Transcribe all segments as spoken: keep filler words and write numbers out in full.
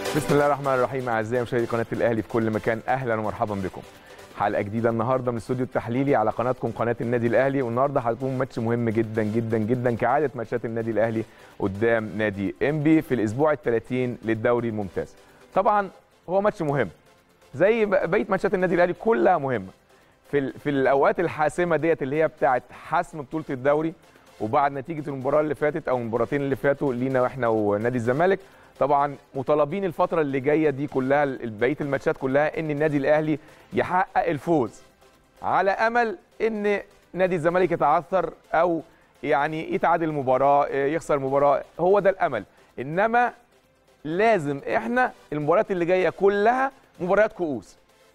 بسم الله الرحمن الرحيم. اعزائي مشاهدي قناه الاهلي في كل مكان، اهلا ومرحبا بكم. حلقه جديده النهارده من الاستوديو التحليلي على قناتكم قناه النادي الاهلي، والنهارده هيكون ماتش مهم جدا جدا جدا كعاده ماتشات النادي الاهلي قدام نادي انبي في الاسبوع الثلاثين للدوري الممتاز. طبعا هو ماتش مهم زي بقيه ماتشات النادي الاهلي كلها مهمه في في الاوقات الحاسمه ديت اللي هي بتاعه حسم بطوله الدوري، وبعد نتيجه المباراه اللي فاتت او المباراتين اللي فاتوا لينا واحنا ونادي الزمالك. طبعا مطالبين الفتره اللي جايه دي كلها بقيه الماتشات كلها ان النادي الاهلي يحقق الفوز، على امل ان نادي الزمالك يتعثر او يعني يتعادل المباراه يخسر المباراه، هو ده الامل. انما لازم احنا المباريات اللي جايه كلها مباريات كؤوس،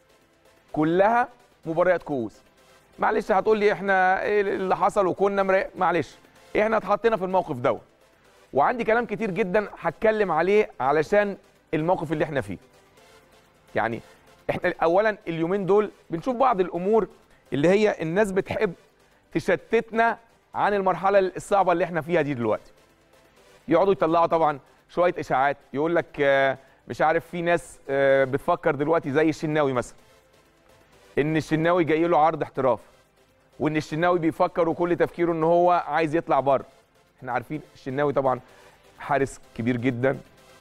كلها مباريات كؤوس. معلش هتقول لي احنا ايه اللي حصل وكنا مري... معلش احنا اتحطينا في الموقف دوت، وعندي كلام كتير جدا هتكلم عليه علشان الموقف اللي احنا فيه. يعني احنا اولا اليومين دول بنشوف بعض الامور اللي هي الناس بتحب تشتتنا عن المرحله الصعبه اللي احنا فيها دي دلوقتي. يقعدوا يطلعوا طبعا شويه اشاعات، يقول لك مش عارف في ناس بتفكر دلوقتي زي الشناوي مثلا ان الشناوي جاي له عرض احتراف، وان الشناوي بيفكر وكل تفكيره ان هو عايز يطلع بره. احنا عارفين الشناوي طبعا حارس كبير جدا،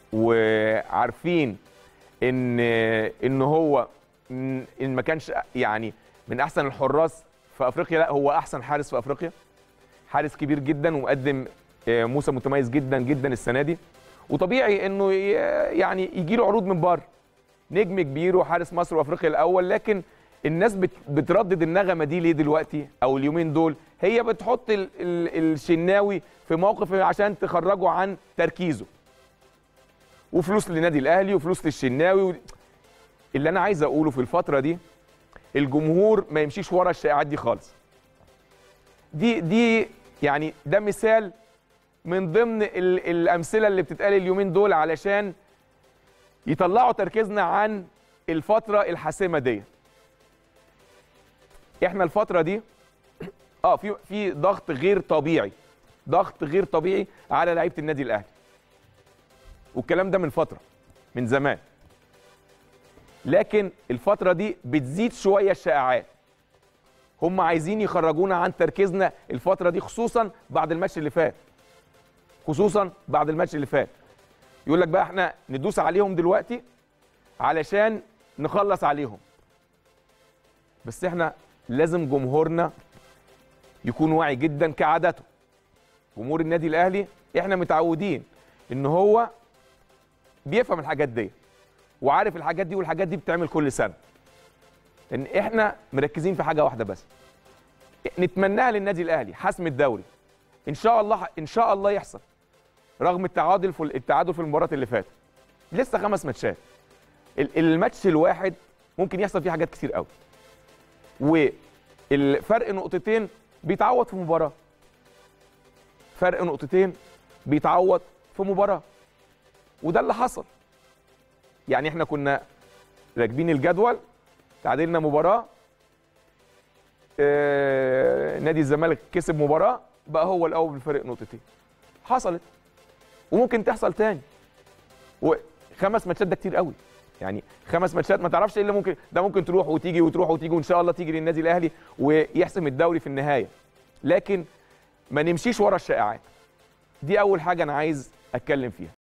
وعارفين ان ان هو ان ما كانش يعني من احسن الحراس في افريقيا، لا هو احسن حارس في افريقيا، حارس كبير جدا ومقدم موسم متميز جدا جدا السنه دي، وطبيعي انه يعني يجي له عروض من بره. نجم كبير وحارس مصر وافريقيا الاول، لكن الناس بتردد النغمه دي ليه دلوقتي او اليومين دول؟ هي بتحط ال ال الشناوي في موقف عشان تخرجه عن تركيزه، وفلوس للنادي الاهلي وفلوس للشناوي و... اللي انا عايز اقوله في الفتره دي، الجمهور ما يمشيش ورا الشائعات دي خالص. دي دي يعني ده مثال من ضمن ال الامثله اللي بتتقال اليومين دول علشان يطلعوا تركيزنا عن الفتره الحاسمه دي. احنا الفتره دي اه في في ضغط غير طبيعي، ضغط غير طبيعي على لعيبه النادي الاهلي، والكلام ده من فتره من زمان، لكن الفتره دي بتزيد شويه الشائعات. هم عايزين يخرجونا عن تركيزنا الفتره دي، خصوصا بعد الماتش اللي فات خصوصا بعد الماتش اللي فات يقول لك بقى احنا ندوس عليهم دلوقتي علشان نخلص عليهم. بس احنا لازم جمهورنا يكون واعي جدا كعادته. جمهور النادي الاهلي احنا متعودين ان هو بيفهم الحاجات دي وعارف الحاجات دي، والحاجات دي بتعمل كل سنه. ان احنا مركزين في حاجه واحده بس نتمناها للنادي الاهلي، حسم الدوري. ان شاء الله ان شاء الله يحصل، رغم التعادل في التعادل في المباراه اللي فاتت. لسه خمس ماتشات، الماتش الواحد ممكن يحصل فيه حاجات كتير قوي، والفرق نقطتين بيتعوض في مباراه. فرق نقطتين بيتعوض في مباراه، وده اللي حصل. يعني احنا كنا راكبين الجدول، تعادلنا مباراه، آه نادي الزمالك كسب مباراه، بقى هو الاول بفرق نقطتين. حصلت وممكن تحصل تاني. وخمس ماتشات ده كتير قوي، يعني خمس ماتشات ما تعرفش ايه اللي ممكن، ده ممكن تروح وتيجي وتروح وتيجي، وان شاء الله تيجي للنادي الاهلي ويحسم الدوري في النهايه. لكن ما نمشيش ورا الشائعات دي. اول حاجه انا عايز اتكلم فيها.